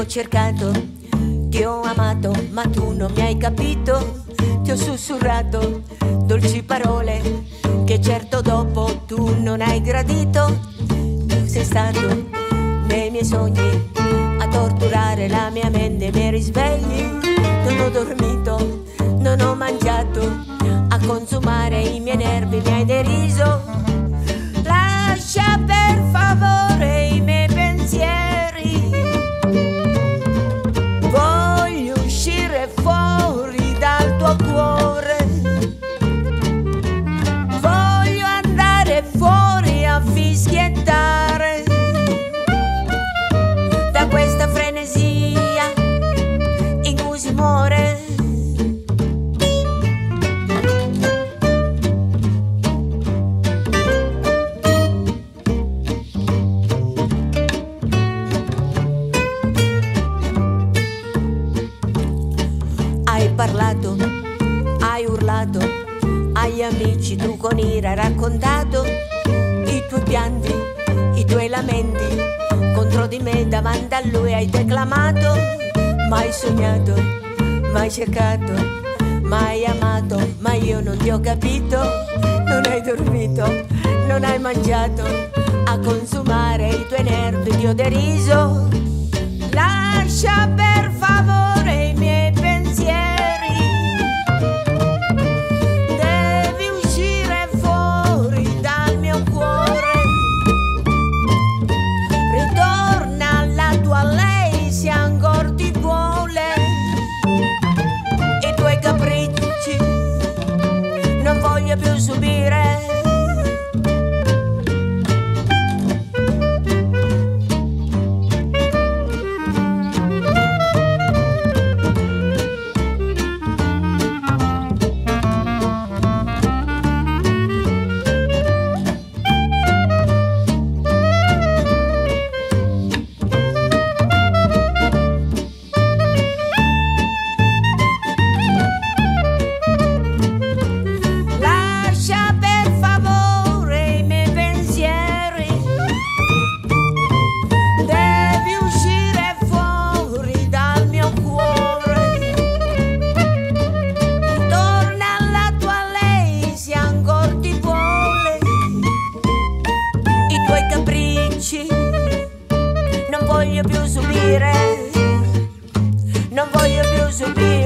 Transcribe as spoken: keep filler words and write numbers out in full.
cercato, ti ho amato, ma tu non mi hai capito. Ti ho sussurrato dolci parole che certo dopo tu non hai gradito. Tu sei stato nei miei sogni a torturare la mia mente, i miei risvegli. Non ho dormito, non ho mangiato, a consumare i miei nervi mi hai deriso. Lascia per favore i miei pensieri, voglio uscire fuori dal tuo cuore, voglio andare fuori a fischiettare da questa frenesia in cui si muore. Hai parlato, hai urlato, agli amici tu con ira hai raccontato i tuoi pianti, i tuoi lamenti, contro di me davanti a lui hai declamato. Mai sognato, mai cercato, mai amato, ma io non ti ho capito. Non hai dormito, non hai mangiato, a consumare i tuoi nervi ti ho deriso. Lascia per favore i miei pensieri, devi uscire fuori dal mio cuore. Ritorna alla tua lei se ancora ti vuole, i tuoi capricci non voglio più subire. Non voglio più subire, non voglio più subire.